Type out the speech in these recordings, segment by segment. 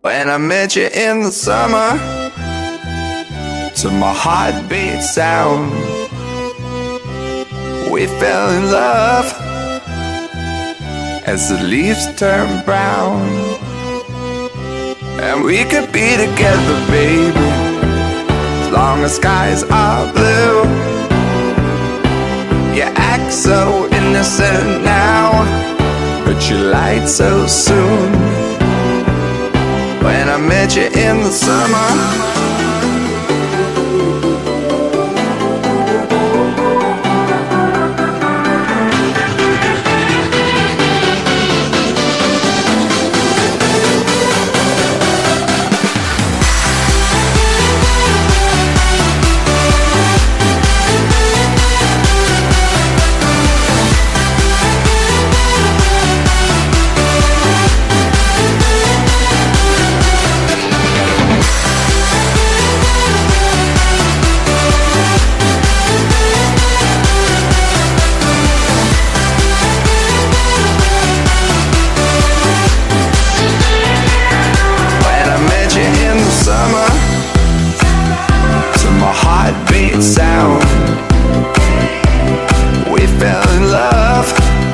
When I met you in the summer, to my heartbeat sound, we fell in love as the leaves turn brown. And we could be together, baby, as long as skies are blue. You act so innocent now, but you lied so soon. When I met you in the summer, heartbeat sound, we fell in love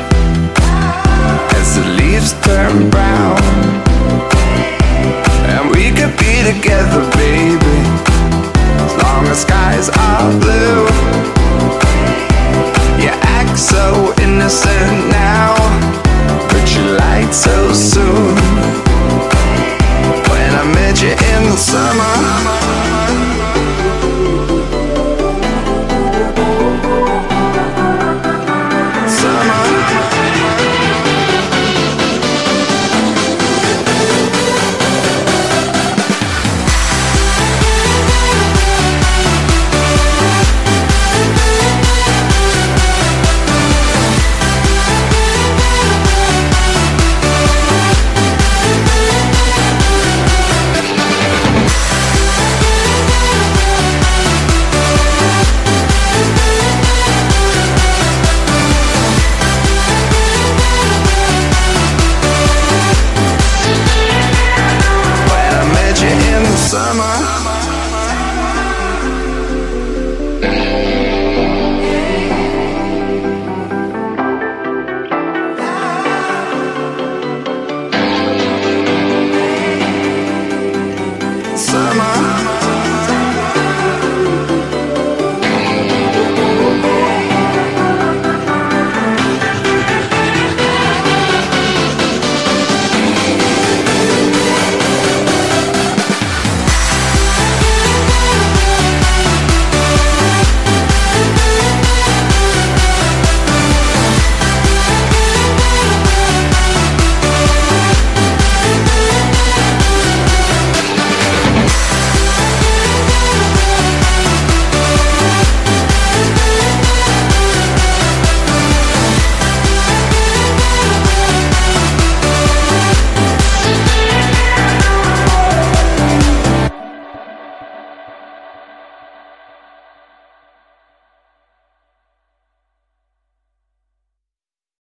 as the leaves turn brown. And we could be together, baby, as long as skies are blue. You act so innocent now, but you lied so soon.